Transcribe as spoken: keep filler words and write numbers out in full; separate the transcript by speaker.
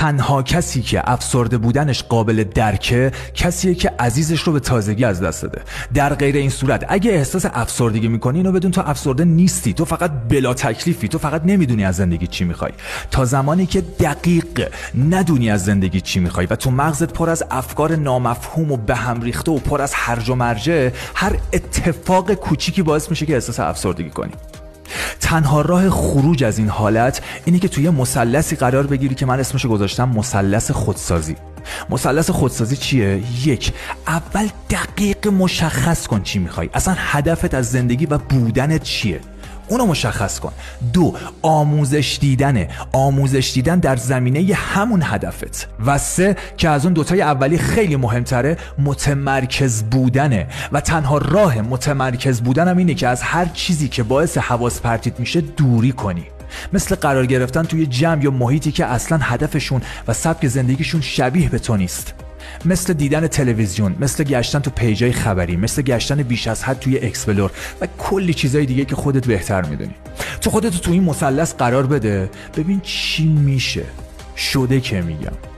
Speaker 1: تنها کسی که افسرده بودنش قابل درکه کسیه که عزیزش رو به تازگی از دست داده. در غیر این صورت اگه احساس افسردگی میکنی اینو بدون تو افسرده نیستی، تو فقط بلا تکلیفی، تو فقط نمیدونی از زندگی چی میخوای. تا زمانی که دقیق ندونی از زندگی چی میخوای و تو مغزت پر از افکار نامفهوم و به هم ریخته و پر از هرج و مرجه، هر اتفاق کوچیکی باعث میشه که احساس افسردگی کنی. تنها راه خروج از این حالت اینه که توی مثلثی قرار بگیری که من اسمشو گذاشتم مثلث خودسازی. مثلث خودسازی چیه؟ یک، اول دقیق مشخص کن چی میخوای، اصلا هدفت از زندگی و بودنت چیه، اونو مشخص کن. دو، آموزش دیدنه، آموزش دیدن در زمینه همون هدفت. و سه، که از اون دوتای اولی خیلی مهمتره، متمرکز بودنه. و تنها راه متمرکز بودنم اینه که از هر چیزی که باعث حواس پرتیت میشه دوری کنی، مثل قرار گرفتن توی جمع یا محیطی که اصلا هدفشون و سبک زندگیشون شبیه به تو نیست، مثل دیدن تلویزیون، مثل گشتن تو پیجای خبری، مثل گشتن بیش از حد توی اکسپلور و کلی چیزای دیگه که خودت بهتر میدونی. تو خودت تو این مثلث قرار بده، ببین چی میشه. شده که میگم